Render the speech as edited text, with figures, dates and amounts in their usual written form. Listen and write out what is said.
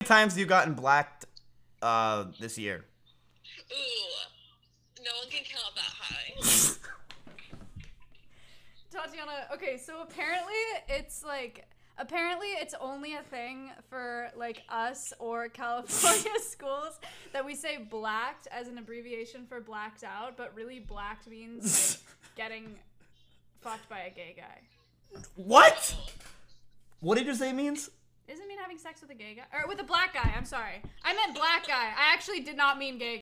times have you gotten blacked this year? Ooh, no one can count that high. Tatiana, okay, so apparently it's only a thing for like us or California schools that we say blacked as an abbreviation for blacked out, but really blacked means like getting fucked by a gay guy. What? What did you say it means? Doesn't it mean having sex with a gay guy? Or with a black guy, I'm sorry. I meant black guy. I actually did not mean gay